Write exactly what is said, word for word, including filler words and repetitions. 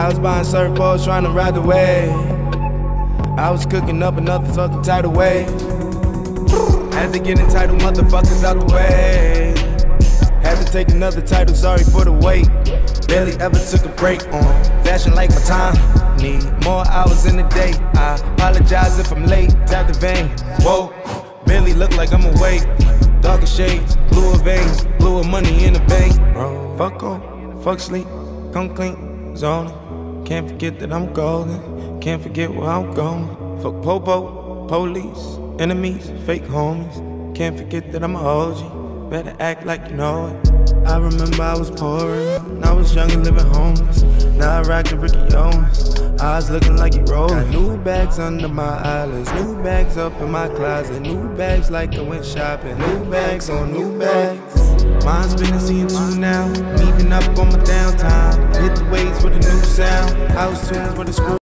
I was buying surfboards trying to ride the wave. I was cooking up another fucking tidal wave. Had to get entitled motherfuckers out the way. Had to take another title, sorry for the wait. Barely ever took a break on fashion like my time. Need more hours in the day. I apologize if I'm late. Tap the vein. Whoa, barely look like I'm awake. Darker shades, bluer veins, bluer money in the bank. Bro, fuck on, fuck sleep, come clean, zoning. Can't forget that I'm golden. Can't forget where I'm going. Fuck popo, police, enemies, fake homies. Can't forget that I'm a O G. Better act like you know it. I remember I was pouring, I was young and living homeless. Now I rock the Ricky Owens, eyes looking like you rolling. Got new bags under my eyelids, new bags up in my closet, new bags like I went shopping, new bags on new bags. Mine's been a seeing two now, meeting up on my downtime. Hit the waves with a new sound, house tunes with a screw.